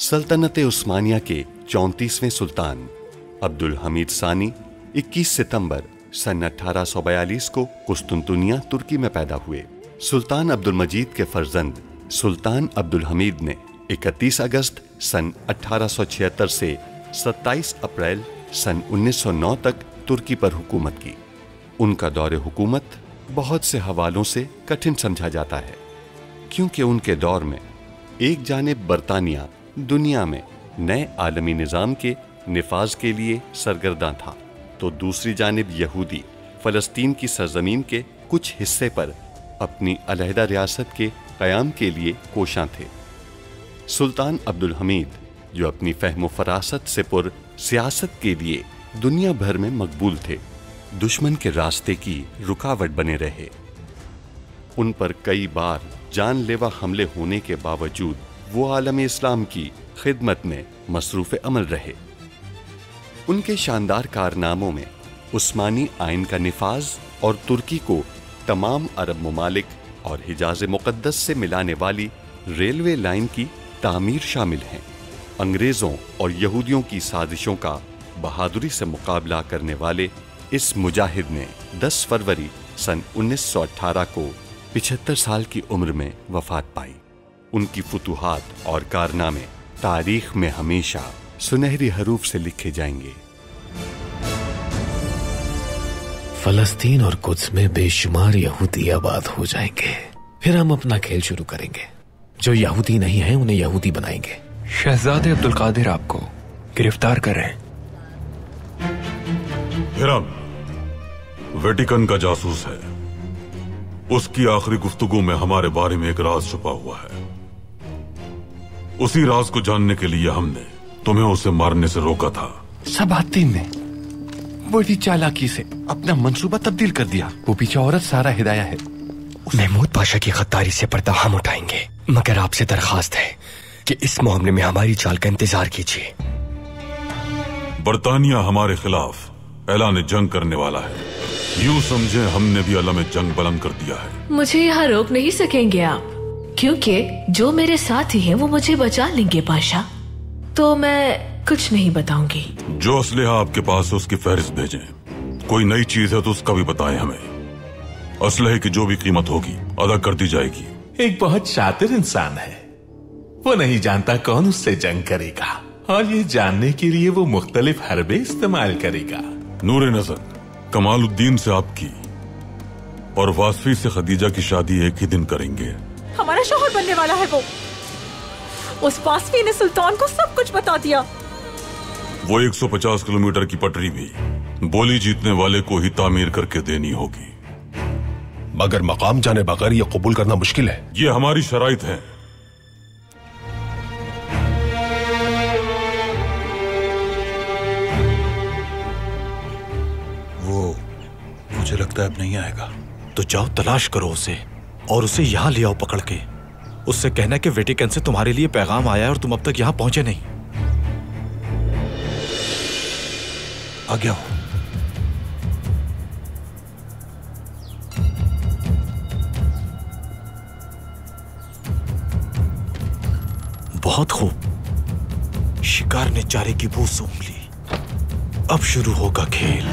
सल्तनत उस्मानिया के 34वें सुल्तान अब्दुल हमीद सानी 21 सितंबर सन 1842 को कुस्तुनतुनिया तुर्की में पैदा हुए। सुल्तान अब्दुल मजीद के फर्जंद सुल्तान अब्दुल हमीद ने 31 अगस्त सन 1876 से 27 अप्रैल सन 1909 तक तुर्की पर हुकूमत की। उनका दौरे हुकूमत बहुत से हवालों से कठिन समझा जाता है, क्योंकि उनके दौर में एक जानिब बरतानिया दुनिया में नए आलमी निज़ाम के निफाज के लिए सरगर्दा था, तो दूसरी जानिब यहूदी फ़लस्तीन की सरजमीन के कुछ हिस्से पर अपनी अलहदा रियासत के क़याम के लिए कोशां थे। सुल्तान अब्दुल हमीद, जो अपनी फ़हम फ़रासत से पुर सियासत के लिए दुनिया भर में मकबूल थे, दुश्मन के रास्ते की रुकावट बने रहे। उन पर कई बार जानलेवा हमले होने के बावजूद वो आलम इस्लाम की खिदमत में मसरूफ़ अमल रहे। उनके शानदार कारनामों में उस्मानी आइन का निफाज और तुर्की को तमाम अरब ममालिक और हिजाज मुक़द्दस से मिलाने वाली रेलवे लाइन की तामीर शामिल हैं। अंग्रेज़ों और यहूदियों की साजिशों का बहादुरी से मुकाबला करने वाले इस मुजाहिद ने 10 फरवरी सन 1918 को 75 साल की उम्र में वफात पाई। उनकी फुतूहात और कारनामे तारीख में हमेशा सुनहरी हरूफ से लिखे जाएंगे। फलस्तीन और कुद्स में बेशुमार यहूदी आबाद हो जाएंगे। फिर हम अपना खेल शुरू करेंगे। जो यहूदी नहीं है उन्हें यहूदी बनाएंगे। शहजादे अब्दुल कादिर आपको गिरफ्तार कर रहे हैं। हिरम वेटिकन का जासूस है। उसकी आखिरी गुफ्तगू में हमारे बारे में एक राज छुपा हुआ है। उसी राज को जानने के लिए हमने तुम्हें उसे मारने से रोका था। सबातीन ने बड़ी चालाकी से अपना मंसूबा तब्दील कर दिया। वो पीछे औरत सारा हिदाया है। महमूद पाशा की गद्दारी से पर्दा हम उठाएंगे, मगर आपसे दरखास्त है कि इस मामले में हमारी चाल का इंतजार कीजिए। बरतानिया हमारे खिलाफ ऐलान जंग करने वाला है। यूं समझे हमने भी अलम जंग बुलंद कर दिया है। मुझे यहाँ रोक नहीं सकेंगे आप, क्योंकि जो मेरे साथी हैं वो मुझे बचा लेंगे पाशा। तो मैं कुछ नहीं बताऊंगी। जो असलहा आपके पास है उसकी फहरिस्त भेजें। कोई नई चीज है तो उसका भी बताएं हमें। असलहे की जो भी कीमत होगी अदा कर दी जाएगी। एक बहुत शातिर इंसान है। वो नहीं जानता कौन उससे जंग करेगा, और ये जानने के लिए वो मुख्तलिफ हरबे इस्तेमाल करेगा। नूरे नजर कमालुद्दीन से आपकी और वासफी से खदीजा की शादी एक ही दिन करेंगे। हमारा शौहर बनने वाला है वो। उस वासफी ने सुल्तान को सब कुछ बता दिया। वो 150 किलोमीटर की पटरी भी बोली जीतने वाले को ही तामीर करके देनी होगी। मगर मकाम जाने बगैर ये कबूल करना मुश्किल है। ये हमारी शराइत है। वो मुझे लगता है अब नहीं आएगा। तो जाओ तलाश करो उसे और उसे यहाँ ले आओ पकड़ के। उससे कहना कि वेटिकन से तुम्हारे लिए पैगाम आया है और तुम अब तक यहाँ पहुंचे नहीं। आ गया हो। बहुत खूब। शिकार ने चारे की बू सूंघ ली। अब शुरू होगा खेल।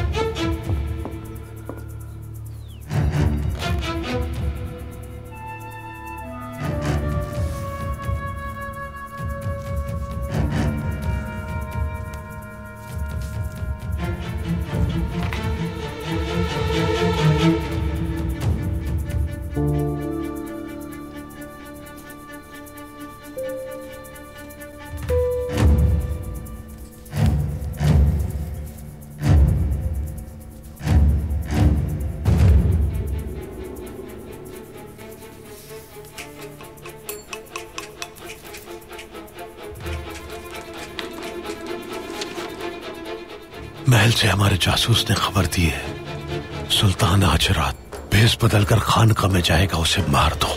महल से हमारे जासूस ने खबर दी है सुल्तान आज रात भेस बदलकर खानका में जाएगा। उसे मार दो।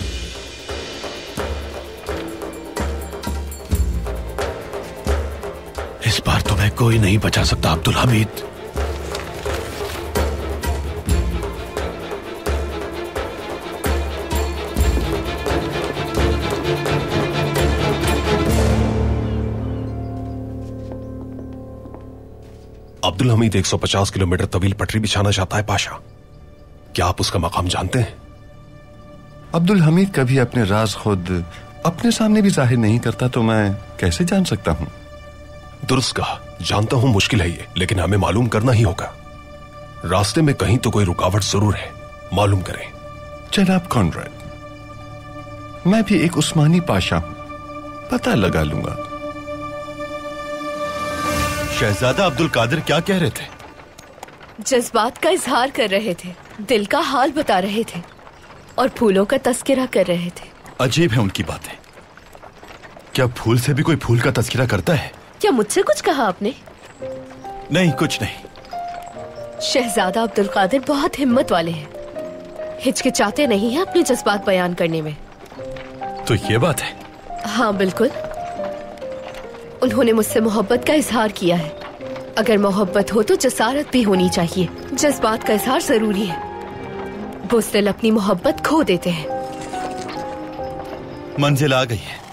इस बार तुम्हें कोई नहीं बचा सकता अब्दुल हमीद। अब्दुल हमीद 150 किलोमीटर तवील पटरी बिछाना चाहता है पाशा। क्या आप उसका मकाम जानते हैं? अब्दुल हमीद कभी अपने राज खुद अपने सामने भी जाहिर नहीं करता, तो मैं कैसे जान सकता हूं? दुरुस्त कहा, जानता हूं मुश्किल है ये, लेकिन हमें मालूम करना ही होगा। रास्ते में कहीं तो कोई रुकावट जरूर है, मालूम करें। जनाब कॉनरेड, मैं भी एक उस्मानी पाशा हूं, पता लगा लूंगा। शहजादा अब्दुल कादिर क्या कह रहे थे? जज्बात का इजहार कर रहे थे, दिल का हाल बता रहे थे और फूलों का तस्करा कर रहे थे। अजीब है उनकी बातें। क्या फूल से भी कोई फूल का तस्करा करता है? क्या मुझसे कुछ कहा आपने? नहीं, कुछ नहीं। शहजादा अब्दुल कादिर बहुत हिम्मत वाले हैं, हिचकिचाते नहीं हैं अपने जज्बात बयान करने में। तो ये बात है? हाँ बिल्कुल। उन्होंने मुझसे मोहब्बत का इजहार किया है। अगर मोहब्बत हो तो जसारत भी होनी चाहिए। जज्बात का इजहार जरूरी है। बुज़दिल अपनी मोहब्बत खो देते हैं। मंजिल आ गई है।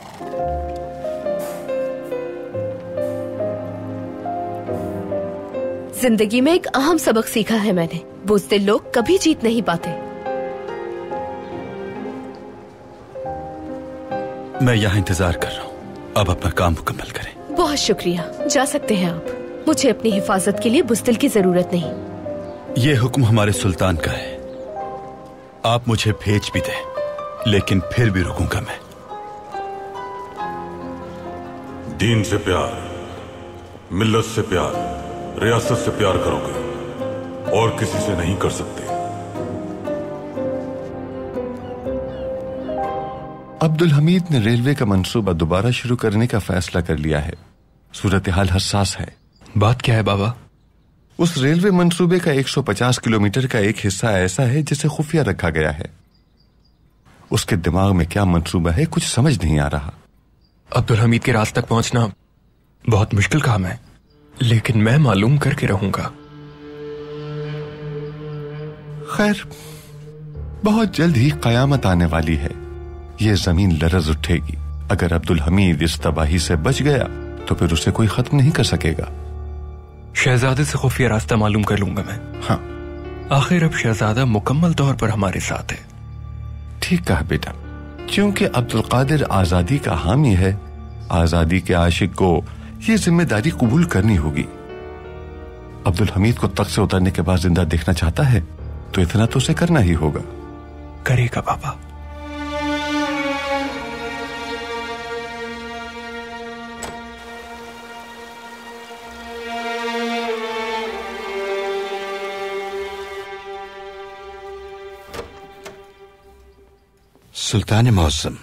जिंदगी में एक अहम सबक सीखा है मैंने, बुज़दिल लोग कभी जीत नहीं पाते। मैं यहाँ इंतजार कर रहा हूँ, अब अपना काम मुकम्मल करें। बहुत शुक्रिया, जा सकते हैं आप। मुझे अपनी हिफाजत के लिए बुज़दिल की जरूरत नहीं। ये हुक्म हमारे सुल्तान का है। आप मुझे भेज भी दें, लेकिन फिर भी रुकूंगा मैं। दीन से प्यार, मिल्लत से प्यार, रियासत से प्यार करोगे और किसी से नहीं कर सकते। अब्दुल हमीद ने रेलवे का मंसूबा दोबारा शुरू करने का फैसला कर लिया है। सूरत हाल हसास है। बात क्या है बाबा? उस रेलवे मंसूबे का 150 किलोमीटर का एक हिस्सा ऐसा है जिसे खुफिया रखा गया है। उसके दिमाग में क्या मंसूबा है, कुछ समझ नहीं आ रहा। अब्दुल हमीद के रास्ते तक पहुंचना बहुत मुश्किल काम है, लेकिन मैं मालूम करके रहूंगा। खैर, बहुत जल्द ही कयामत आने वाली है। ये जमीन लरज उठेगी। अगर अब्दुल हमीद इस तबाही से बच गया तो फिर उसे कोई खत्म नहीं कर सकेगा। शहजादे से खुफिया रास्ता मालूम कर लूंगा मैं। हाँ, आखिर अब शहजादा मुकम्मल तौर पर हमारे साथ है। ठीक कहा बेटा, क्योंकि अब्दुल कादिर आजादी का हामी है। आजादी के आशिक को ये जिम्मेदारी कबूल करनी होगी। अब्दुल हमीद को तख्त से उतरने के बाद जिंदा देखना चाहता है तो इतना तो उसे करना ही होगा। करेगा बाबा। सुल्तान मौसम।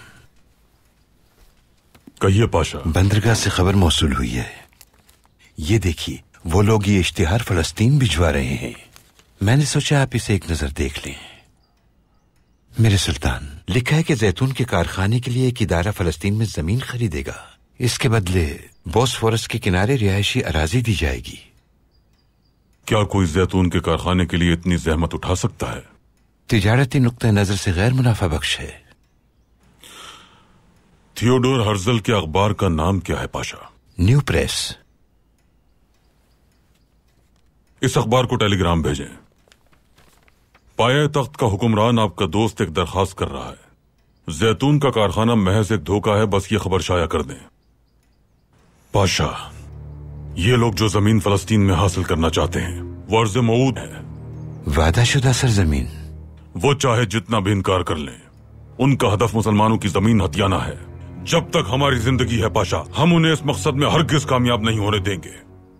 कहिए पाशा। बंदरगाह से खबर मौसूल हुई है। ये देखिए, वो लोग ये इश्तिहार फलस्तीन भिजवा रहे हैं। मैंने सोचा आप इसे एक नजर देख लें। मेरे सुल्तान, लिखा है कि जैतून के कारखाने के लिए एक इदारा फलस्तीन में जमीन खरीदेगा। इसके बदले बोस्फोरस के किनारे रिहायशी अराजी दी जाएगी। क्या कोई जैतून के कारखाने के लिए इतनी जहमत उठा सकता है? तिजारती नुक्ते नजर से गैर मुनाफा बख्श है। थियोडोर हर्जल के अखबार का नाम क्या है पाशा? New press. इस अखबार को टेलीग्राम भेजें। पाया तख्त का हुक्मरान आपका दोस्त एक दरखास्त कर रहा है। जैतून का कारखाना महज एक धोखा है, बस ये खबर शाया कर दें। पाशा, ये लोग जो जमीन फलस्तीन में हासिल करना चाहते हैं वो अर्ज़ मऊद है। वादाशुदा सरजमीन। वो चाहे जितना भी इनकार कर लें, उनका हदफ मुसलमानों की जमीन हथियाना है। जब तक हमारी जिंदगी है पाशा, हम उन्हें इस मकसद में हरगिज कामयाब नहीं होने देंगे।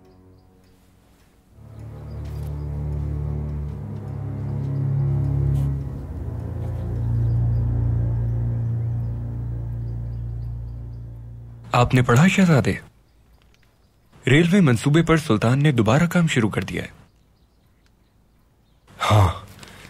आपने पढ़ा शहजादे? रेलवे मंसूबे पर सुल्तान ने दोबारा काम शुरू कर दिया है। हाँ,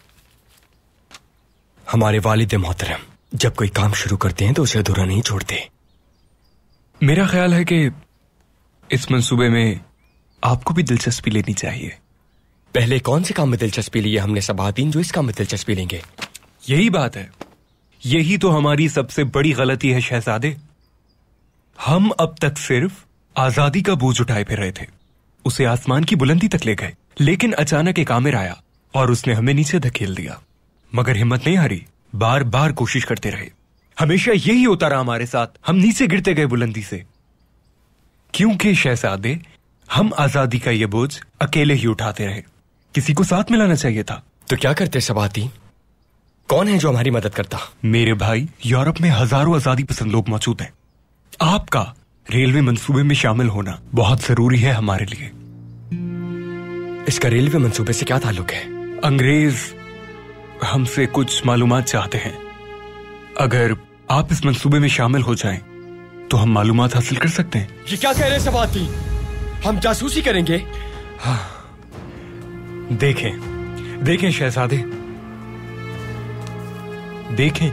हमारे वालिद मोहतरम जब कोई काम शुरू करते हैं तो उसे अधूरा नहीं छोड़ते। मेरा ख्याल है कि इस मंसूबे में आपको भी दिलचस्पी लेनी चाहिए। पहले कौन से काम में दिलचस्पी ली है हमने सबादीन जो इस काम में दिलचस्पी लेंगे? यही बात है, यही तो हमारी सबसे बड़ी गलती है शहजादे। हम अब तक सिर्फ आजादी का बोझ उठाए फिर रहे थे, उसे आसमान की बुलंदी तक ले गए, लेकिन अचानक एक आमिर आया और उसने हमें नीचे धकेल दिया। मगर हिम्मत नहीं हारी, बार बार कोशिश करते रहे। हमेशा यही होता रहा हमारे साथ, हम नीचे गिरते गए बुलंदी से। क्योंकि शहजादे, हम आजादी का ये बोझ अकेले ही उठाते रहे, किसी को साथ मिलाना चाहिए था। तो क्या करते सबाती? कौन है जो हमारी मदद करता? मेरे भाई, यूरोप में हजारों आजादी पसंद लोग मौजूद हैं। आपका रेलवे मंसूबे में शामिल होना बहुत जरूरी है हमारे लिए। इसका रेलवे मंसूबे से क्या ताल्लुक है? अंग्रेज हमसे कुछ मालूमात चाहते हैं। अगर आप इस मंसूबे में शामिल हो जाएं, तो हम मालूमात हासिल कर सकते हैं। ये क्या कह रहे हैं सबाती? हम जासूसी करेंगे? हाँ। देखें देखें शहजादे, देखें।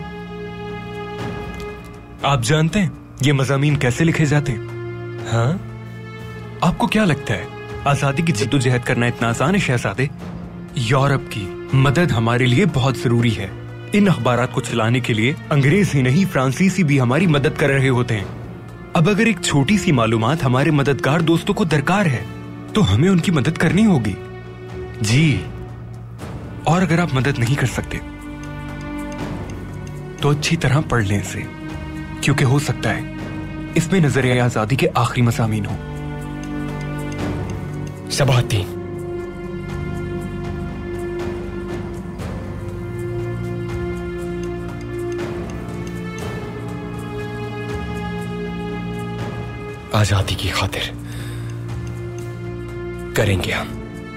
आप जानते हैं ये मज़ामीन कैसे लिखे जाते हैं? हाँ? आपको क्या लगता है आजादी की जिद्दोजहद करना इतना आसान है शहजादे? यूरोप की मदद हमारे लिए बहुत जरूरी है। इन अखबारात को चलाने के लिए अंग्रेज ही नहीं, फ्रांसीसी भी हमारी मदद कर रहे होते हैं। अब अगर एक छोटी सी मालूमात हमारे मददगार दोस्तों को दरकार है, तो हमें उनकी मदद करनी होगी। जी, और अगर आप मदद नहीं कर सकते, तो अच्छी तरह पढ़ लें इसे, क्योंकि हो सकता है इसमें नजरिया आजादी के आखिरी मज़ामीन हो। सबाती, आजादी की खातिर करेंगे हम।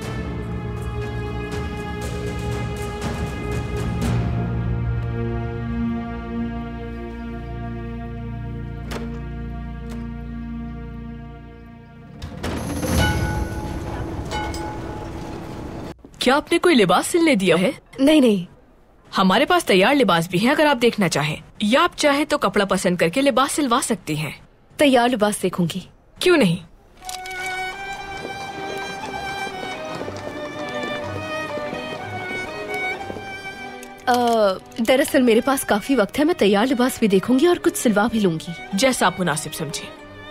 क्या आपने कोई लिबास सिलने दिया है? नहीं नहीं, हमारे पास तैयार लिबास भी है, अगर आप देखना चाहें, या आप चाहें तो कपड़ा पसंद करके लिबास सिलवा सकती हैं। तैयार लिबास देखूंगी। क्यों नहीं? दरअसल मेरे पास काफी वक्त है, मैं तैयार लिबास भी देखूंगी और कुछ सिलवा भी लूंगी। जैसा आप मुनासिब समझे।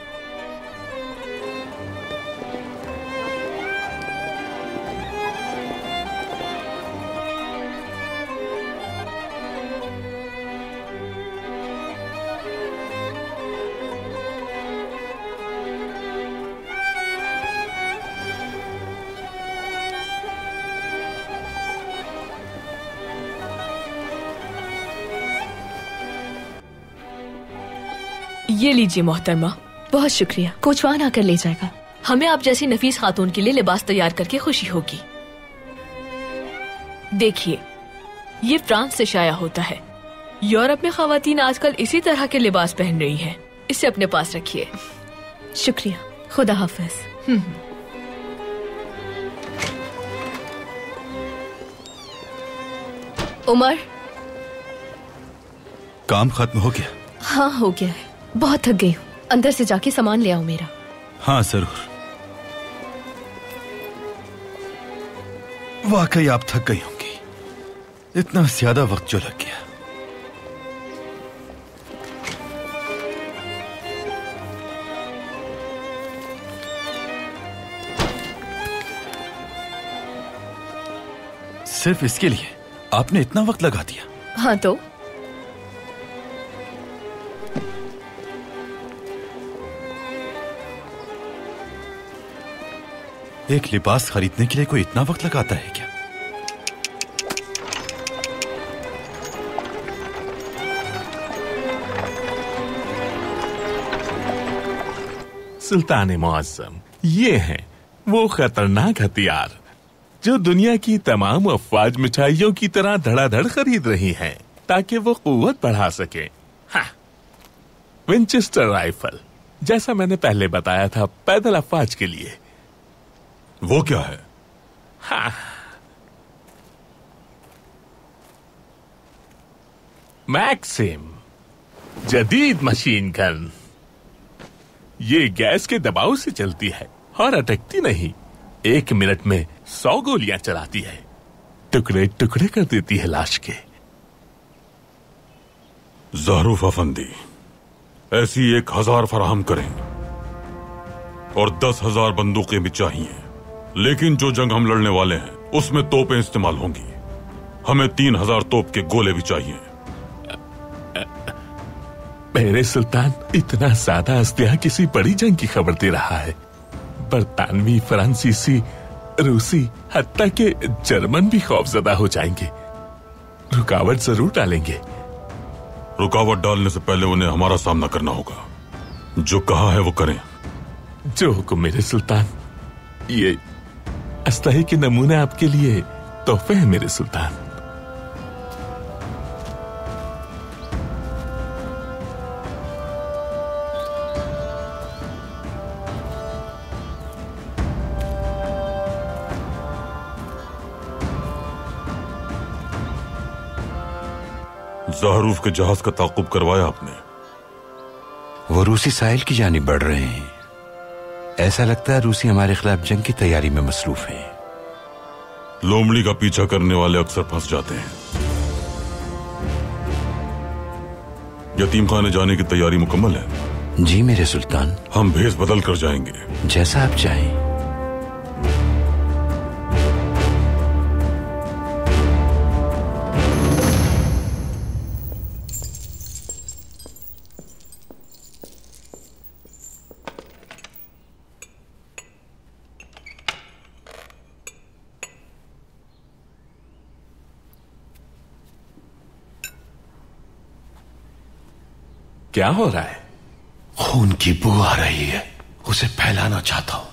ये लीजिए मोहतरमा। बहुत शुक्रिया। कोचवान आकर ले जाएगा। हमें आप जैसी नफीस खातून के लिए लिबास तैयार करके खुशी होगी। देखिए, ये फ्रांस से शाया होता है। यूरोप में खवातीन आजकल इसी तरह के लिबास पहन रही हैं। इसे अपने पास रखिए। शुक्रिया, खुदा हाफिज। उमर, काम खत्म हो गया? हाँ हो गया है, बहुत थक गई हूँ। अंदर से जाके सामान ले आओ मेरा। हाँ जरूर। वाकई आप थक गई होंगी, इतना ज्यादा वक्त जो लग गया। सिर्फ इसके लिए आपने इतना वक्त लगा दिया? हाँ तो एक लिबास खरीदने के लिए कोई इतना वक्त लगाता है क्या? सुल्तान मुअज्जम, ये हैं वो खतरनाक हथियार जो दुनिया की तमाम अफवाज मिठाइयों की तरह धड़ाधड़ खरीद रही हैं ताकि वो कुव्वत बढ़ा सके। हाँ, विंचेस्टर राइफल, जैसा मैंने पहले बताया था, पैदल अफवाज के लिए। वो क्या है? हाँ, मैक्सिम जदीद मशीन गन। ये गैस के दबाव से चलती है और अटकती नहीं। 1 मिनट में 100 गोलियां चलाती है, टुकड़े टुकड़े कर देती है लाश के। ज़हरूफ अफंदी, ऐसी 1000 फराहम करें। और 10,000 बंदूकें भी चाहिए। लेकिन जो जंग हम लड़ने वाले हैं उसमें तोपें इस्तेमाल होंगी। हमें 3,000 तोप के गोले भी चाहिए। मेरे सुल्तान, इतना ज्यादा अस्तिया किसी बड़ी जंग की खबर दे रहा है। बरतानवी, फ्रांसीसी, रूसी, हत्ता के जर्मन भी खौफजदा हो जाएंगे। रुकावट जरूर डालेंगे। रुकावट डालने से पहले उन्हें हमारा सामना करना होगा। जो कहा है वो करें। जो हुक्म मेरे सुल्तान। ये अस्ताही के नमूने आपके लिए तोहफे हैं मेरे सुल्तान। ज़हरूफ के जहाज का ताक़ुब करवाया आपने? वो रूसी साहिल की जानिब बढ़ रहे हैं। ऐसा लगता है रूसी हमारे खिलाफ जंग की तैयारी में मसरूफ हैं। लोमड़ी का पीछा करने वाले अक्सर फंस जाते हैं। यतीम खाने जाने की तैयारी मुकम्मल है? जी मेरे सुल्तान। हम भेस बदल कर जाएंगे। जैसा आप चाहें। क्या हो रहा है? खून की बू आ रही है, उसे फैलाना चाहता हूं।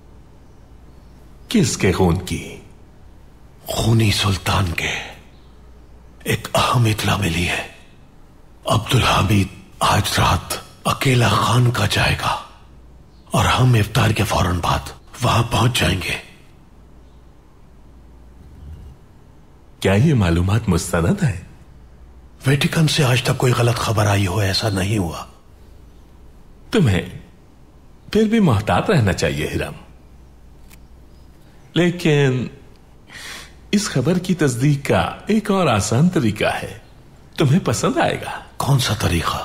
किसके खून की? खूनी सुल्तान के। एक अहम इत्ला मिली है। अब्दुल हमीद आज रात अकेला खान का जाएगा और हम इफ्तार के फौरन बाद वहां पहुंच जाएंगे। क्या ये मालूमात मुस्तनद है? वेटिकन से आज तक कोई गलत खबर आई हो ऐसा नहीं हुआ। तुम्हें फिर भी मोहतात रहना चाहिए हिरम। लेकिन इस खबर की तस्दीक का एक और आसान तरीका है। तुम्हें पसंद आएगा। कौन सा तरीका?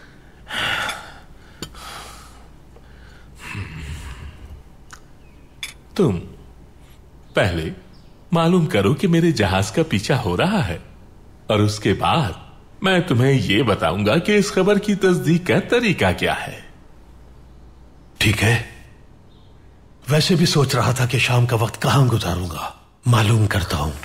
तुम पहले मालूम करो कि मेरे जहाज का पीछा हो रहा है और उसके बाद मैं तुम्हें यह बताऊंगा कि इस खबर की तस्दीक का तरीका क्या है। ठीक है। वैसे भी सोच रहा था कि शाम का वक्त कहां गुजारूंगा। मालूम करता हूं।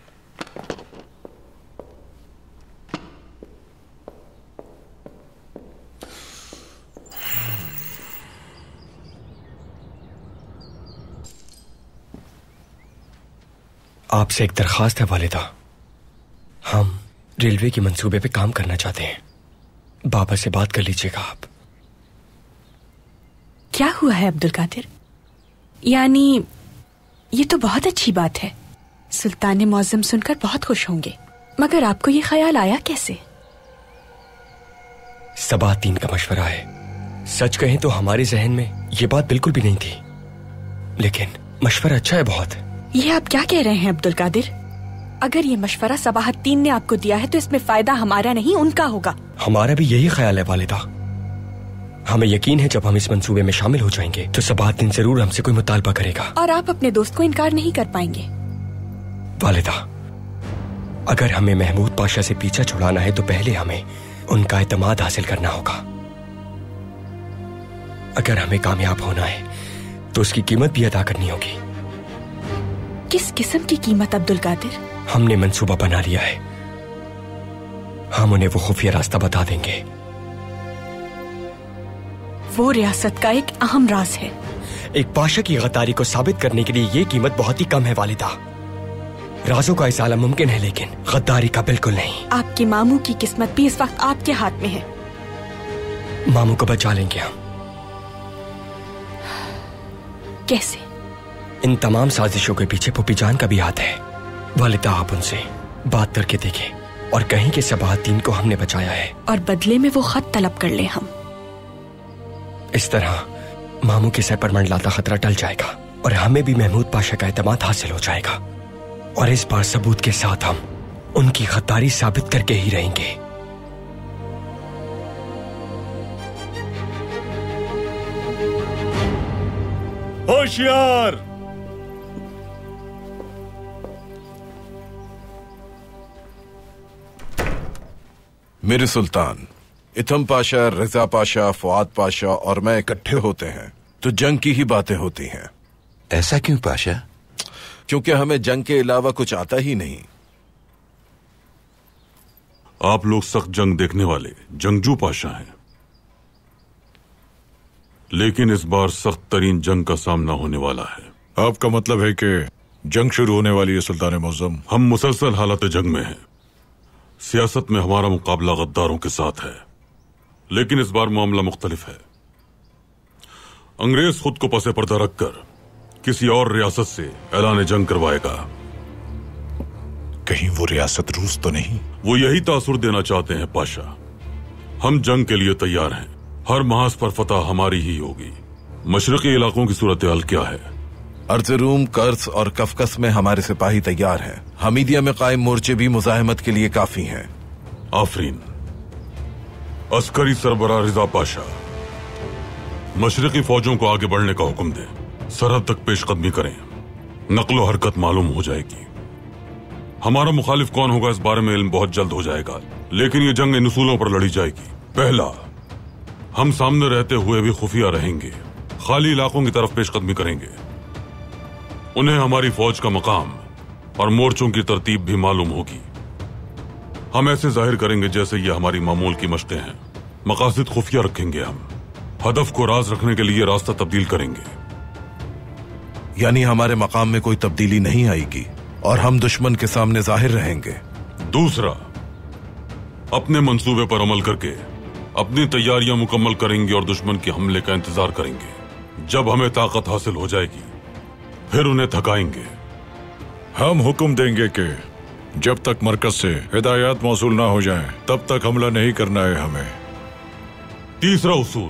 आपसे एक दरखास्त है वालिदा। हम रेलवे के मंसूबे पे काम करना चाहते हैं। बाबा से बात कर लीजिएगा आप। क्या हुआ है अब्दुल कादिर? यानी ये तो बहुत अच्छी बात है। सुल्तान मौज़म सुनकर बहुत खुश होंगे। मगर आपको ये ख्याल आया कैसे? सबातीन का मशवरा है। सच कहें तो हमारे जहन में ये बात बिल्कुल भी नहीं थी, लेकिन मशवरा अच्छा है बहुत। ये आप क्या कह रहे हैं अब्दुल कादिर? अगर ये मशवरा सबाहतीन ने आपको दिया है तो इसमें फायदा हमारा नहीं उनका होगा। हमारा भी यही ख्याल है वालिदा। हमें यकीन है जब हम इस मंसूबे में शामिल हो जाएंगे तो सबाहतीन जरूर हमसे कोई मुतालबा करेगा और आप अपने दोस्त को इनकार नहीं कर पाएंगे। वालिदा, अगर हमें महमूद पाशा से पीछा छुड़ाना है तो पहले हमें उनका एतमाद हासिल करना होगा। अगर हमें कामयाब होना है तो उसकी कीमत भी अदा करनी होगी। किस किस्म की कीमत अब्दुल कादिर? हमने मंसूबा बना लिया है। हम उन्हें वो खुफिया रास्ता बता देंगे। वो रियासत का एक अहम राज है। एक पाशा की गद्दारी को साबित करने के लिए ये कीमत बहुत ही कम है वालिदा। राजों का इजाला मुमकिन है लेकिन गद्दारी का बिल्कुल नहीं। आपके मामू की किस्मत भी इस वक्त आपके हाथ में है। मामू को बचा लेंगे हम। कैसे? इन तमाम साजिशों के पीछे पुप्पी जान का भी हाथ है। वालिदा, आप उनसे बात करके देखें और कहें कि सबाहतीन को हमने बचाया है और बदले में वो खत तलब कर ले हम। इस तरह मामू के सर पर मंडलाता खतरा टल जाएगा और हमें भी महमूद पाशा का एतमाद हासिल हो जाएगा। और इस बार सबूत के साथ हम उनकी गद्दारी साबित करके ही रहेंगे। होशियार। मेरे सुल्तान, इथम पाशा, रजा पाशा, फुआद पाशा और मैं इकट्ठे होते हैं तो जंग की ही बातें होती हैं। ऐसा क्यों पाशा? क्योंकि हमें जंग के अलावा कुछ आता ही नहीं। आप लोग सख्त जंग देखने वाले जंगजू पाशा हैं, लेकिन इस बार सख्त तरीन जंग का सामना होने वाला है। आपका मतलब है कि जंग शुरू होने वाली है सुल्तान मुअज्जम? हम मुसलसल हालत जंग में हैं। सियासत में हमारा मुकाबला गद्दारों के साथ है, लेकिन इस बार मामला मुख्तलिफ है। अंग्रेज खुद को पसे पर्दा रखकर किसी और रियासत से ऐलान जंग करवाएगा। कहीं वो रियासत रूस तो नहीं? वो यही तासुर देना चाहते हैं पाशा। हम जंग के लिए तैयार हैं। हर महाज पर फतह हमारी ही होगी। मशरकी इलाकों की सूरत हाल क्या है? अर्ज़रूम, कर्स और कफकस में हमारे सिपाही तैयार हैं। हमीदिया में कायम मोर्चे भी मुजाहिमत के लिए काफी हैं। आफरीन। अस्करी सरबराह रिजा पाशा, मशरकी फौजों को आगे बढ़ने का हुक्म दें। सरहद तक पेशकदमी करें, नकलो हरकत मालूम हो जाएगी। हमारा मुखालिफ कौन होगा इस बारे में इल्म बहुत जल्द हो जाएगा, लेकिन ये जंग इन उसूलों पर लड़ी जाएगी। पहला, हम सामने रहते हुए भी खुफिया रहेंगे, खाली इलाकों की तरफ पेशकदमी करेंगे। उन्हें हमारी फौज का मकाम और मोर्चों की तरतीब भी मालूम होगी। हम ऐसे जाहिर करेंगे जैसे ये हमारी मामूल की मशकें हैं। मकासद खुफिया रखेंगे। हम हदफ को राज रखने के लिए रास्ता तब्दील करेंगे। यानी हमारे मकाम में कोई तब्दीली नहीं आएगी और हम दुश्मन के सामने जाहिर रहेंगे। दूसरा, अपने मंसूबे पर अमल करके अपनी तैयारियां मुकम्मल करेंगे और दुश्मन के हमले का इंतजार करेंगे। जब हमें ताकत हासिल हो जाएगी फिर उन्हें थकाएंगे। हम हुक्म देंगे कि जब तक मरकज से हिदायत मौसूल ना हो जाएं, तब तक हमला नहीं करना है हमें। तीसरा उसूल,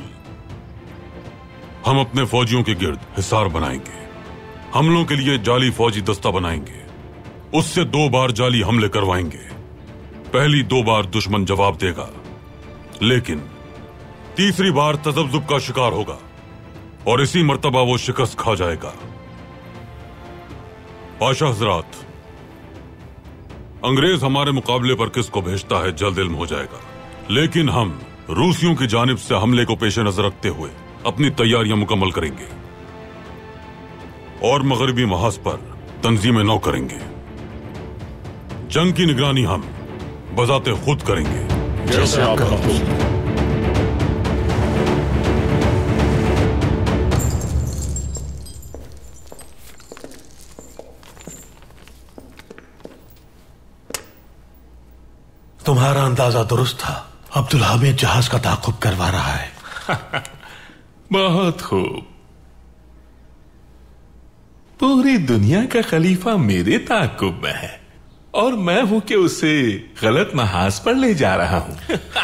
हम अपने फौजियों के गिर्द हिसार बनाएंगे। हमलों के लिए जाली फौजी दस्ता बनाएंगे। उससे 2 बार जाली हमले करवाएंगे। पहली 2 बार दुश्मन जवाब देगा, लेकिन तीसरी बार तजब्जुब का शिकार होगा और इसी मर्तबा वो शिकस्त खा जाएगा। पाशा हजरात, अंग्रेज हमारे मुकाबले पर किसको भेजता है जल्द इल्म हो जाएगा, लेकिन हम रूसियों की जानिब से हमले को पेश नजर रखते हुए अपनी तैयारियां मुकम्मल करेंगे और मगरबी महाज पर तंजीमें नौ करेंगे। जंग की निगरानी हम बजाते खुद करेंगे। जैसे आपका हुक्म। तुम्हारा अंदाजा दुरुस्त था। अब्दुल हामिद जहाज का ताक़ुब करवा रहा है। बहुत खूब। पूरी दुनिया का खलीफा मेरे ताक़ुब में है और मैं हूं कि उसे गलत महाज पर ले जा रहा हूं।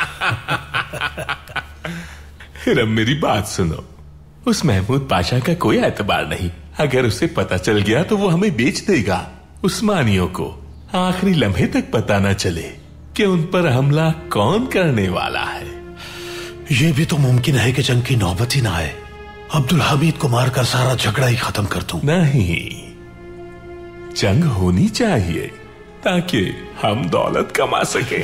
फिर अब मेरी बात सुनो। उस महमूद पाशा का कोई एतबार नहीं। अगर उसे पता चल गया तो वो हमें बेच देगा। उस्मानियों को आखिरी लम्हे तक पता न चले कि उन पर हमला कौन करने वाला है। यह भी तो मुमकिन है कि जंग की नौबत ही ना आए। अब्दुल हामिद को मारकर सारा झगड़ा ही खत्म कर दूं। नहीं, जंग होनी चाहिए ताकि हम दौलत कमा सके।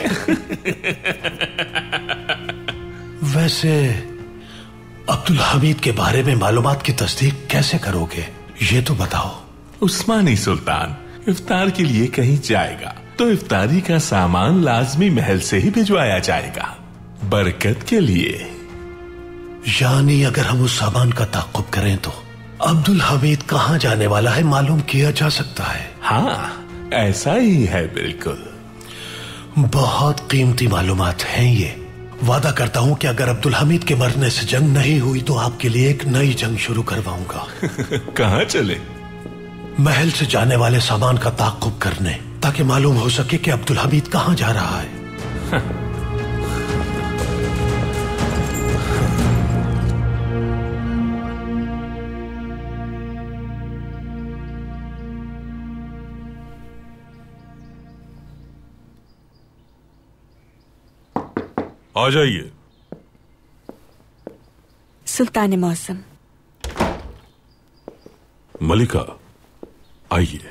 वैसे अब्दुल हामिद के बारे में मालूमात की तस्दीक कैसे करोगे, ये तो बताओ। उस्मानी सुल्तान इफ्तार के लिए कहीं जाएगा तो इफ्तारी का सामान लाजमी महल से ही भिजवाया जाएगा, बरकत के लिए। यानी अगर हम उस सामान का ताक़ुब करें तो अब्दुल हामिद कहां जाने वाला है मालूम किया जा सकता है। हाँ, ऐसा ही है। बिल्कुल। बहुत कीमती मालूमात हैं ये। वादा करता हूं कि अगर अब्दुल हामिद के मरने से जंग नहीं हुई तो आपके लिए एक नई जंग शुरू करवाऊंगा। कहां चले? महल से जाने वाले सामान का ताक़ुब करने, ताकि मालूम हो सके कि अब्दुल हामिद कहां जा रहा है। आ जाइए। सुल्तान मौसम। मलिका, आइए।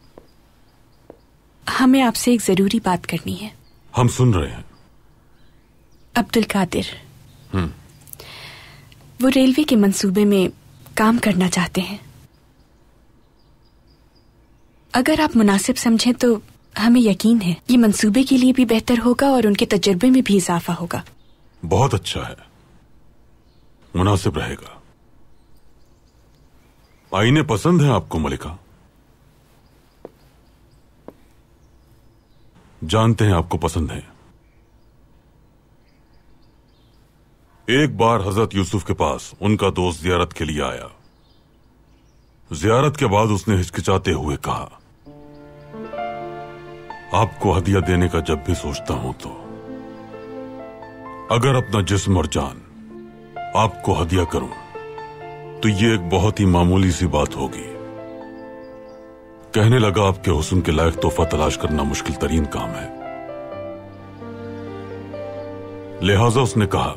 हमें आपसे एक जरूरी बात करनी है। हम सुन रहे हैं। अब्दुल कादिर वो रेलवे के मंसूबे में काम करना चाहते हैं। अगर आप मुनासिब समझें तो हमें यकीन है ये मंसूबे के लिए भी बेहतर होगा और उनके तजुर्बे में भी इजाफा होगा। बहुत अच्छा है, मुनासिब रहेगा। आईने पसंद है आपको मलिका? जानते हैं आपको पसंद है। एक बार हजरत यूसुफ के पास उनका दोस्त जियारत के लिए आया। जियारत के बाद उसने हिचकिचाते हुए कहा, आपको हदिया देने का जब भी सोचता हूं तो अगर अपना जिस्म और जान आपको हदिया करूं तो ये एक बहुत ही मामूली सी बात होगी। कहने लगा, आपके हुस्न के लायक तोहफा तलाश करना मुश्किल तरीन काम है। लिहाजा उसने कहा,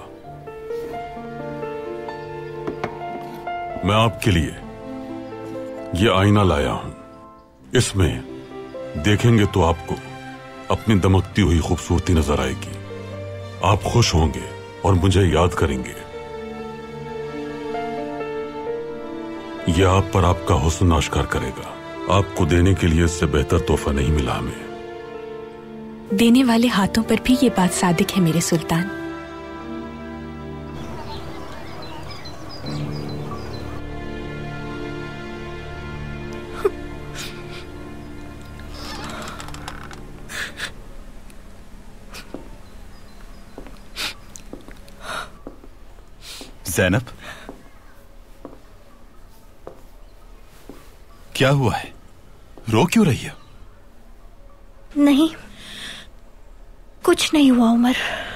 मैं आपके लिए ये आईना लाया हूं। इसमें देखेंगे तो आपको अपनी दमकती हुई खूबसूरती नजर आएगी। आप खुश होंगे और मुझे याद करेंगे। यह आप पर आपका हुस्न आश्कार करेगा। आपको देने के लिए इससे बेहतर तोहफा नहीं मिला हमें। देने वाले हाथों पर भी ये बात सादिक है मेरे सुल्तान। ज़ैनब, क्या हुआ है? रो क्यों रही है? नहीं, कुछ नहीं हुआ उमर।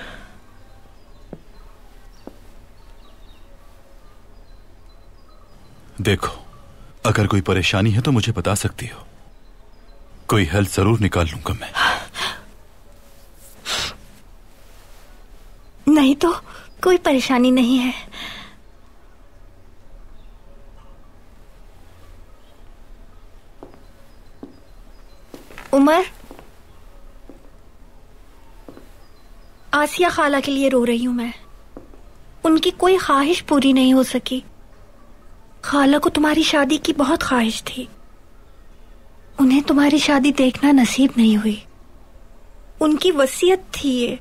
देखो, अगर कोई परेशानी है तो मुझे बता सकती हो। कोई हल जरूर निकाल लूंगा मैं। नहीं तो कोई परेशानी नहीं है। उमर, आसिया खाला के लिए रो रही हूं मैं। उनकी कोई ख्वाहिश पूरी नहीं हो सकी। खाला को तुम्हारी शादी की बहुत ख्वाहिश थी। उन्हें तुम्हारी शादी देखना नसीब नहीं हुई। उनकी वसीयत थी ये।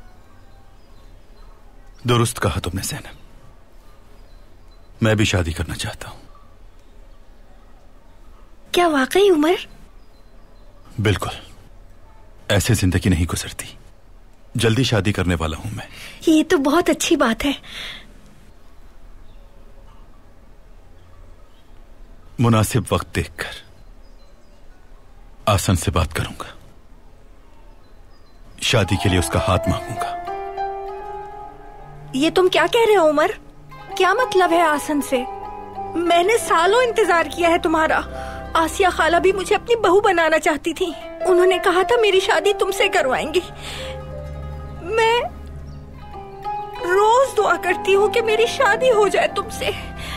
दुरुस्त कहा तुमने ज़ैनब। मैं भी शादी करना चाहता हूं। क्या वाकई उमर? बिल्कुल, ऐसे जिंदगी नहीं गुजरती। जल्दी शादी करने वाला हूं मैं। ये तो बहुत अच्छी बात है। मुनासिब वक्त देखकर आसन से बात करूंगा। शादी के लिए उसका हाथ मांगूंगा। ये तुम क्या कह रहे हो उमर? क्या मतलब है आसन से? मैंने सालों इंतजार किया है तुम्हारा। आसिया खाला भी मुझे अपनी बहू बनाना चाहती थी। उन्होंने कहा था मेरी शादी तुमसे करवाएंगी। मैं रोज दुआ करती हूँ कि मेरी शादी हो जाए तुमसे,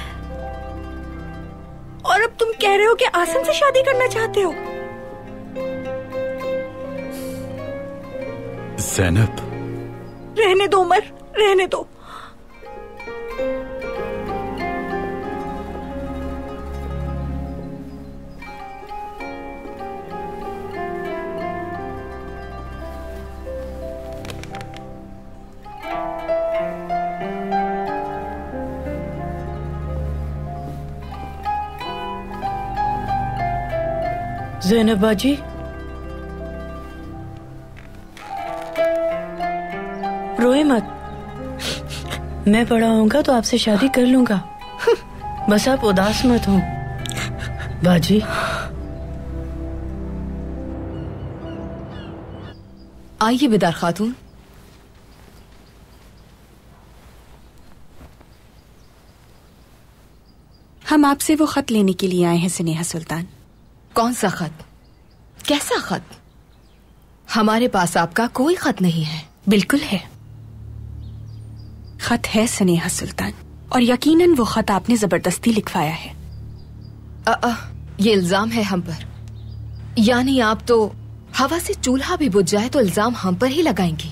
और अब तुम कह रहे हो कि आसन से शादी करना चाहते हो। ज़ैनब, रहने दो उमर, रहने दो। ज़ैनब बाजी, रोए मत। मैं बड़ा होऊंगा तो आपसे शादी कर लूंगा। बस आप उदास मत हो बाजी। आइए बिदार खातून। हम आपसे वो खत लेने के लिए आए हैं स्नेहा सुल्तान। कौन सा खत? कैसा खत? हमारे पास आपका कोई खत नहीं है। बिल्कुल है, खत है स्नेहा सुल्तान, और यकीनन वो खत आपने जबरदस्ती लिखवाया है। ये इल्जाम है हम पर। यानी आप तो हवा से चूल्हा भी बुझ जाए तो इल्जाम हम पर ही लगाएंगी।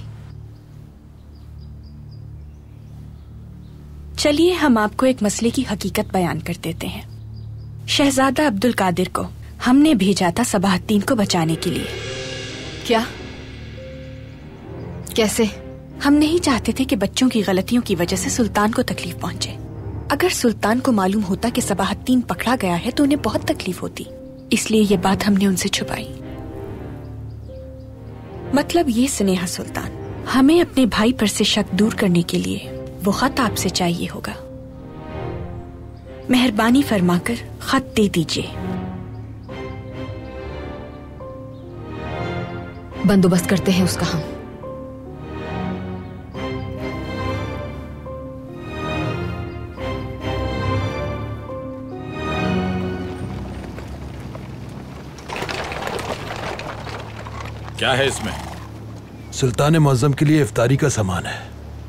चलिए हम आपको एक मसले की हकीकत बयान कर देते हैं। शहजादा अब्दुल कादिर को हमने भेजा था सबाहद्दीन को बचाने के लिए। क्या? कैसे? हम नहीं चाहते थे कि बच्चों की गलतियों की वजह से सुल्तान को तकलीफ पहुंचे। अगर सुल्तान को मालूम होता कि सबाहद्दीन पकड़ा गया है तो उन्हें बहुत तकलीफ होती, इसलिए ये बात हमने उनसे छुपाई। मतलब ये स्नेहा सुल्तान, हमें अपने भाई पर से शक दूर करने के लिए वो खत आपसे चाहिए होगा। मेहरबानी फरमाकर खत दे दीजिए। बंदोबस्त करते हैं उसका हम। क्या है इसमें? सुल्तान मुअज्जम के लिए इफ्तारी का सामान है।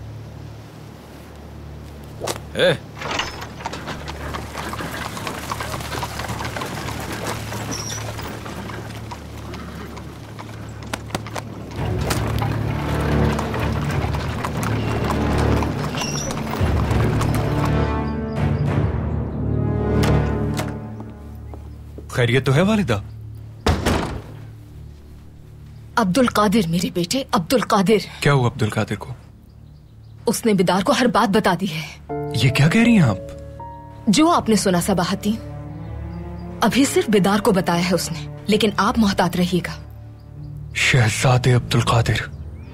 खैरियत तो है वालिदा? अब्दुल कादिर, मेरे बेटे अब्दुल कादिर। क्या हुआ अब्दुल कादिर को? उसने बिदार को हर बात बता दी है। ये क्या कह रही हैं आप? जो आपने सुना सबाहद्दीन, अभी सिर्फ बिदार को बताया है उसने, लेकिन आप मोहतात रहिएगा। शहजादे अब्दुल कादिर।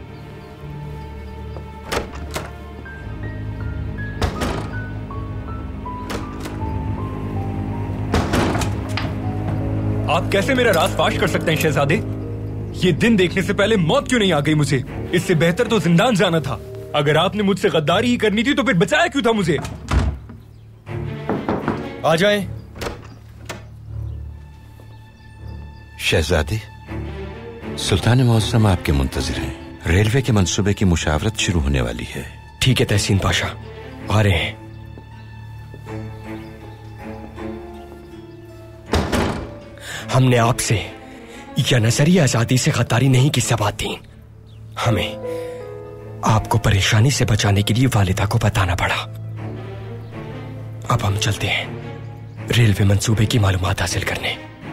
आप कैसे मेरा राज फाश कर सकते हैं शहजादे? ये दिन देखने से पहले मौत क्यों नहीं आ गई मुझे? इससे बेहतर तो जिंदान जाना था। अगर आपने मुझसे गद्दारी ही करनी थी तो फिर बचाया क्यों था मुझे? आ जाएं। शहजादे, सुल्तान मुअज्जम आपके मुंतजिर हैं। रेलवे के मंसूबे की मुशावरत शुरू होने वाली है। ठीक है तहसीन पाशा, आ रहे हैं। हमने आपसे या नजरिए आजादी से गद्दारी नहीं की सबाहद्दीन। हमें आपको परेशानी से बचाने के लिए वालिदा को बताना पड़ा। अब हम चलते हैं रेलवे मंसूबे की मालूमात हासिल करने।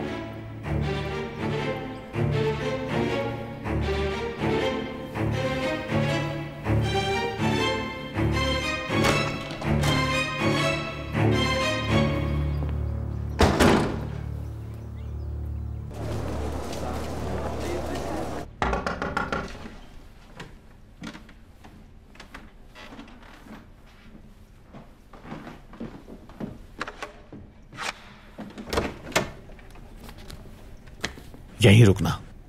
यहीं रुकना।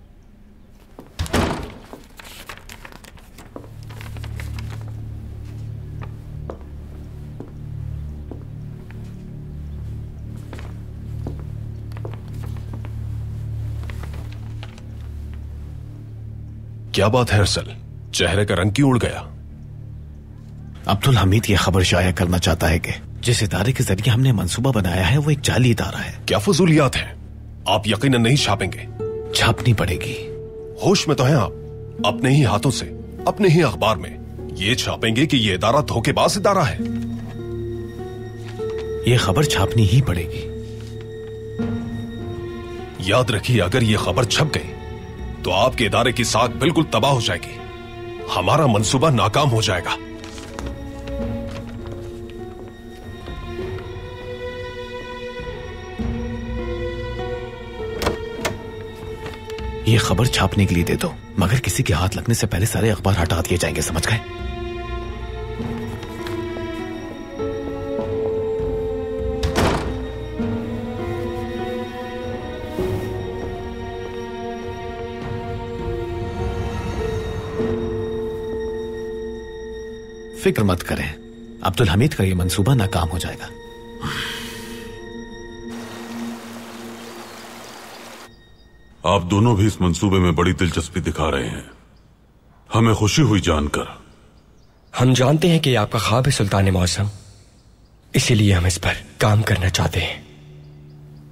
क्या बात है अरसल, चेहरे का रंग क्यों उड़ गया? अब्दुल हमीद ये खबर शाया करना चाहता है कि जिस इदारे के जरिए हमने मंसूबा बनाया है वो एक जाली इदारा है। क्या फजूलियात है? आप यकीनन नहीं छापेंगे। छापनी पड़ेगी। होश में तो हैं आप। अपने ही हाथों से, अपने ही अखबार में ये छापेंगे कि ये इदारा धोखेबाज इदारा है। ये खबर छापनी ही पड़ेगी। याद रखिए, अगर ये खबर छप गई तो आपके इदारे की साख बिल्कुल तबाह हो जाएगी। हमारा मंसूबा नाकाम हो जाएगा। ये खबर छापने के लिए दे दो, मगर किसी के हाथ लगने से पहले सारे अखबार हटा दिए जाएंगे, समझ गए? फिक्र मत करें, अब्दुल हमीद का ये मंसूबा नाकाम हो जाएगा। आप दोनों भी इस मंसूबे में बड़ी दिलचस्पी दिखा रहे हैं। हमें खुशी हुई जानकर। हम जानते हैं कि ये आपका ख्वाब है सुल्तान मुअज्जम, इसीलिए हम इस पर काम करना चाहते हैं।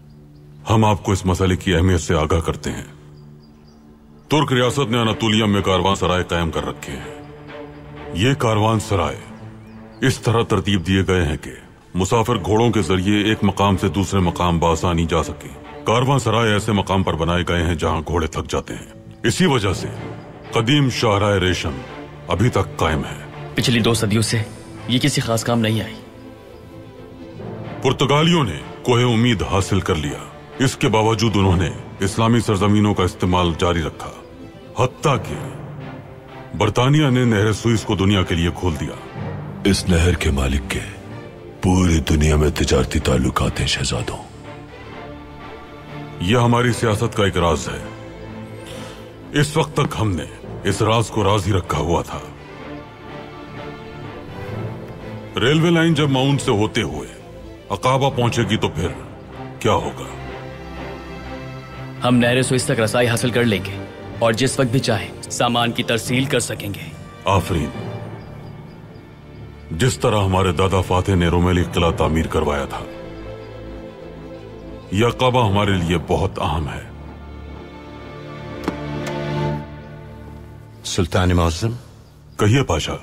हम आपको इस मसले की अहमियत से आगाह करते हैं। तुर्क रियासत ने अनातोलिया में कारवान सराय कायम कर रखे हैं। ये कारवान सराय इस तरह तरतीब दिए गए हैं कि मुसाफिर घोड़ों के जरिए एक मकाम से दूसरे मकाम बासानी जा सके। कारवां सराय ऐसे मकाम पर बनाए गए हैं जहां घोड़े थक जाते हैं। इसी वजह से कदीम शाहराए रेशम अभी तक कायम है। पिछली 2 सदियों से ये किसी खास काम नहीं आई। पुर्तगालियों ने कोहे उम्मीद हासिल कर लिया। इसके बावजूद उन्होंने इस्लामी सरजमीनों का इस्तेमाल जारी रखा, हत्ता कि बरतानिया ने नहर सुइस को दुनिया के लिए खोल दिया। इस नहर के मालिक के पूरी दुनिया में तिजारती ताल्लुकात हैं शहजादों। यह हमारी सियासत का एक राज है। इस वक्त तक हमने इस राज को राज ही रखा हुआ था। रेलवे लाइन जब माउंट से होते हुए अकाबा पहुंचेगी तो फिर क्या होगा? हम नहर सुइस तक रसाई हासिल कर लेंगे और जिस वक्त भी चाहे सामान की तरसील कर सकेंगे। आफरीन। जिस तरह हमारे दादा फातेह ने रोमेली किला तामीर करवाया था, यह अकाबा हमारे लिए बहुत अहम है। सुल्तान मुअज्जम। कहिए पाशा।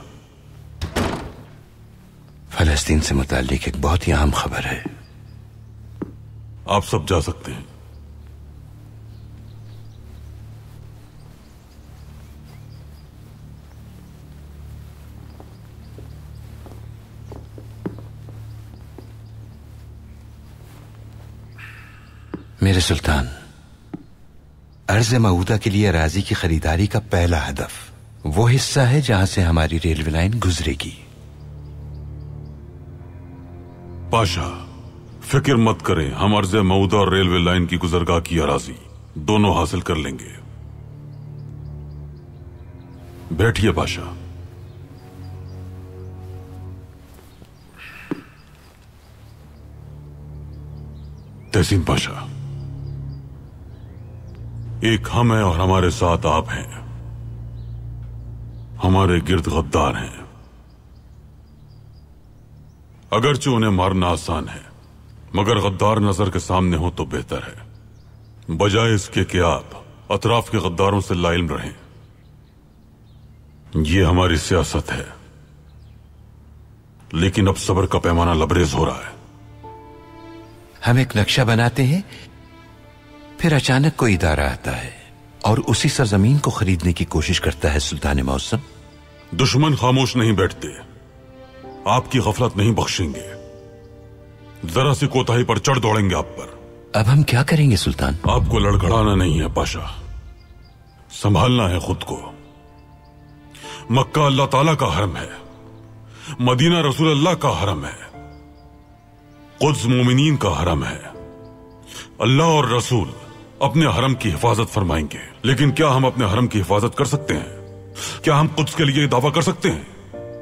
फलस्तीन से मुताल्लिक एक बहुत ही अहम खबर है। आप सब जा सकते हैं। मेरे सुल्तान, अर्ज मऊदा के लिए अराजी की खरीदारी का पहला हदफ वो हिस्सा है जहां से हमारी रेलवे लाइन गुजरेगी। पाशा, फिक्र मत करें, हम अर्ज मऊदा और रेलवे लाइन की गुजरगाह की अराजी दोनों हासिल कर लेंगे। बैठिए पाशा। तहसीन पाशा, एक हम हैं और हमारे साथ आप हैं। हमारे गिर्द गद्दार हैं। अगरचे उन्हें मारना आसान है, मगर गद्दार नजर के सामने हो तो बेहतर है, बजाय इसके कि आप अतराफ के गद्दारों से लाइल्म रहें। यह हमारी सियासत है, लेकिन अब सब्र का पैमाना लबरेज हो रहा है। हम एक नक्शा बनाते हैं, फिर अचानक कोई इदारा आता है और उसी सरजमीन को खरीदने की कोशिश करता है। सुल्तान मौसम, दुश्मन खामोश नहीं बैठते, आपकी गफलत नहीं बख्शेंगे। जरा सी कोताही पर चढ़ दौड़ेंगे आप पर। अब हम क्या करेंगे सुल्तान? आपको लड़खड़ाना नहीं है पाशा, संभालना है खुद को। मक्का अल्लाह ताला का हरम है, मदीना रसूल अल्लाह का हरम है, कुद्स मोमिनीन का हरम है। अल्लाह और रसूल अपने हरम की हिफाजत फरमाएंगे, लेकिन क्या हम अपने हरम की हिफाजत कर सकते हैं? क्या हम कुद्स के लिए दावा कर सकते हैं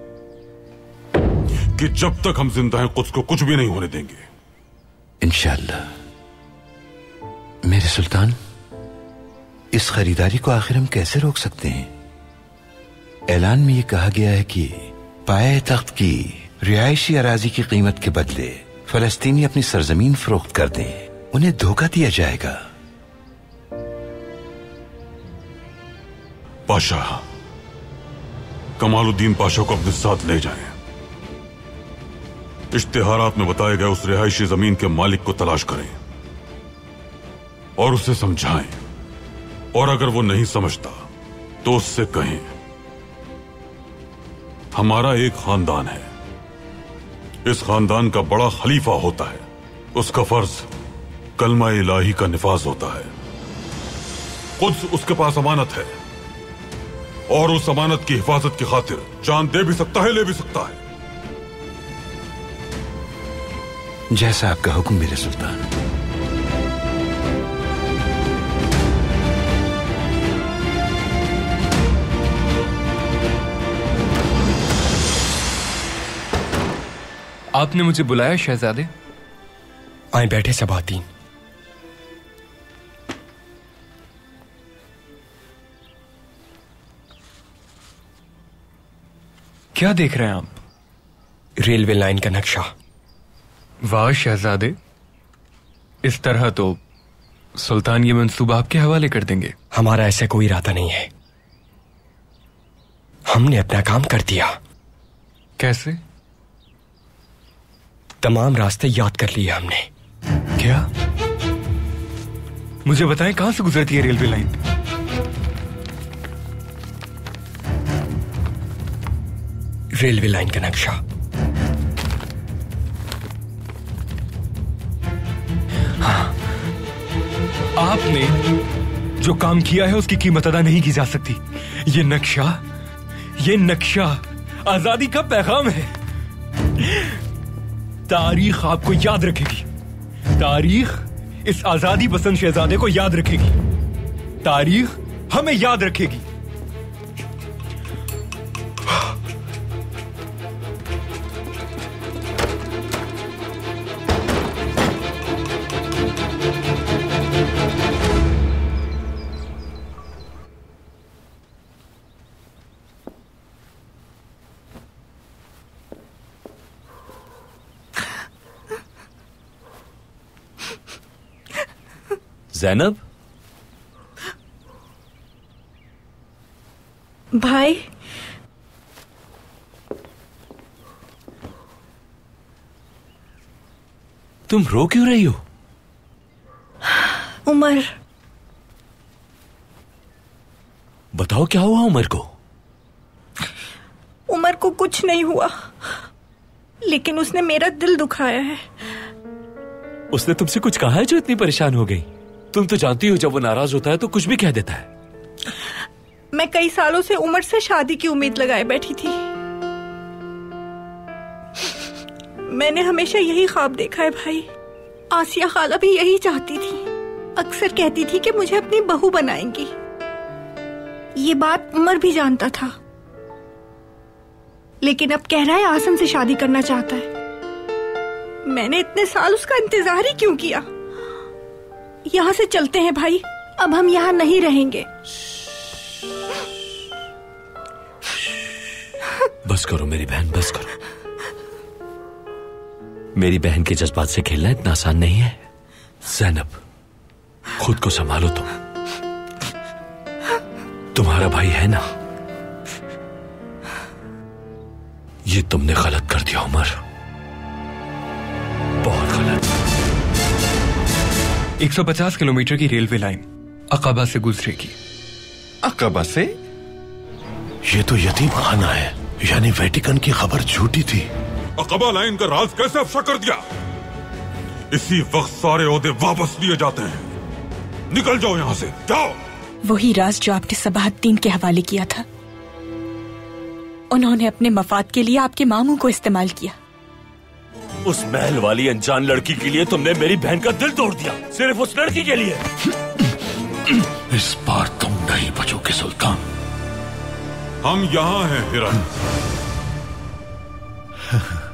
कि जब तक हम जिंदा हैं कुद्स को कुछ भी नहीं होने देंगे? इंशाअल्लाह। मेरे सुल्तान, इस खरीदारी को आखिर हम कैसे रोक सकते हैं? ऐलान में यह कहा गया है कि पाए तख्त की रिहायशी अराजी की कीमत के बदले फलस्तीनी अपनी सरजमीन फरोख्त कर दें, उन्हें धोखा दिया जाएगा। पाशा, कमालुद्दीन पाशा को अपने साथ ले जाएं। इश्तिहारात में बताए गए उस रिहायशी जमीन के मालिक को तलाश करें और उसे समझाएं, और अगर वो नहीं समझता तो उससे कहें हमारा एक खानदान है, इस खानदान का बड़ा खलीफा होता है, उसका फर्ज कलमा इलाही का निफाज होता है। कुद्स उसके पास अमानत है और उस अमानत की हिफाजत की खातिर जान दे भी सकता है, ले भी सकता है। जैसा आपका हुक्म मेरे सुल्तान। आपने मुझे बुलाया शहजादे? आए बैठे सबातीन। क्या देख रहे हैं आप? रेलवे लाइन का नक्शा। वाह शहजादे, इस तरह तो सुल्तान, ये मंसूबा आपके हवाले कर देंगे। हमारा ऐसा कोई इरादा नहीं है। हमने अपना काम कर दिया। कैसे? तमाम रास्ते याद कर लिए हमने। क्या? मुझे बताएं कहां से गुजरती है रेलवे लाइन? रेलवे लाइन का नक्शा। हाँ, आपने जो काम किया है उसकी कीमत अदा नहीं की जा सकती। ये नक्शा आजादी का पैगाम है। तारीख आपको याद रखेगी। तारीख इस आजादी पसंद शहजादे को याद रखेगी। तारीख हमें याद रखेगी। ज़ैनब, भाई, तुम रो क्यों रही हो? उमर। बताओ क्या हुआ उमर को? उमर को कुछ नहीं हुआ, लेकिन उसने मेरा दिल दुखाया है। उसने तुमसे कुछ कहा है जो इतनी परेशान हो गई? तुम तो जानती हो जब वो नाराज होता है तो कुछ भी कह देता है। मैं कई सालों से उमर से शादी की उम्मीद लगाए बैठी थी। मैंने हमेशा यही ख्वाब देखा है भाई। आसिया खाला भी यही चाहती थी। अक्सर कहती थी कि मुझे अपनी बहू बनाएंगी। ये बात उमर भी जानता था, लेकिन अब कह रहा है आसम से शादी करना चाहता है। मैंने इतने साल उसका इंतजार ही क्यों किया? यहाँ से चलते हैं भाई, अब हम यहाँ नहीं रहेंगे। बस करो मेरी बहन, बस करो। मेरी बहन के जज्बात से खेलना इतना आसान नहीं है। ज़ैनब, खुद को संभालो तुम। तुम्हारा भाई है ना? ये तुमने गलत कर दिया उमर, बहुत गलत। 150 किलोमीटर की रेलवे लाइन अकाबा से गुजरेगी। अकाबा से? ये तो यतीम खाना है, यानी वेटिकन की खबर झूठी थी। अकाबा लाइन का राज कैसे अफशा कर दिया? इसी वक्त सारे ओहदे वापस लिए जाते हैं। निकल जाओ यहाँ से, जाओ। वही राज जो आपने सबाहद्दीन के हवाले किया था, उन्होंने अपने मफाद के लिए आपके मामू को इस्तेमाल किया। उस महल वाली अनजान लड़की के लिए तुमने मेरी बहन का दिल तोड़ दिया, सिर्फ उस लड़की के लिए। इस बार तुम नहीं बचोगे सुल्तान। हम यहाँ हैं हिरन।